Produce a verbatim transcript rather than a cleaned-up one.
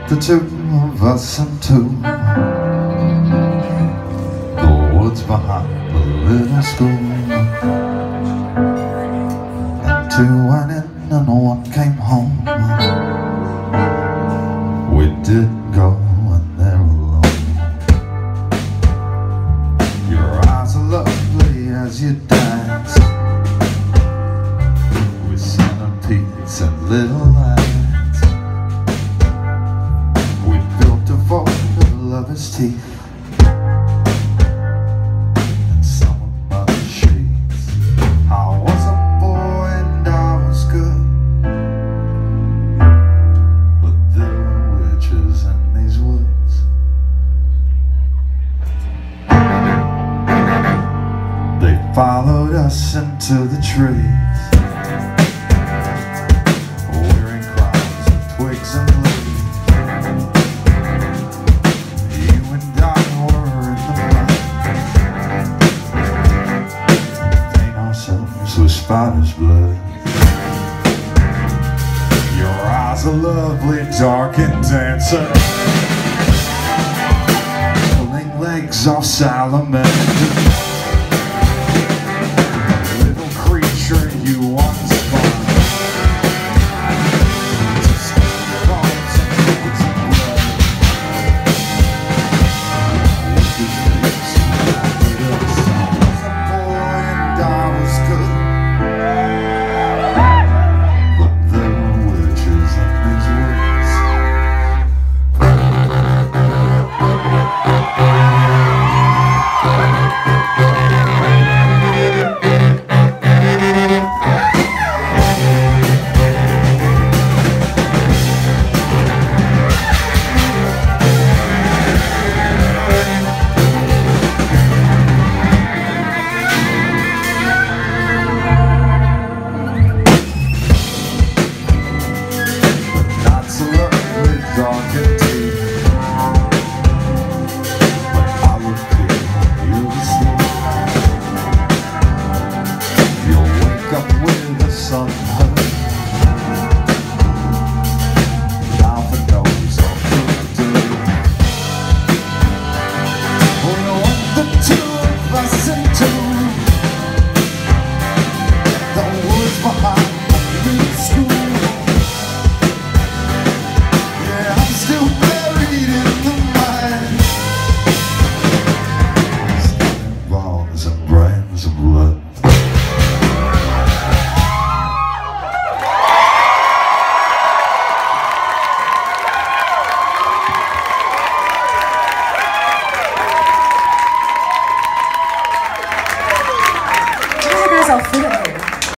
the two of us into the woods behind the little school. And two went in and one came home. We didn't go in there alone. Your eyes are lovely as you dance with centipedes and little lights. We built a vault of lovers' teeth and some of my sheets. I was a boy and I was good, but there were witches in these woods. They followed us into the trees, wearing crowns of twigs and leaves. You and I were in the blind, paint ourselves with spider's blood. Your eyes are lovely, dark and dancing, pulling legs off salamanders. You once fought, just bones and fields of blood. With your face you laughed at us. I was a boy and I was good, but there were witches in these woods.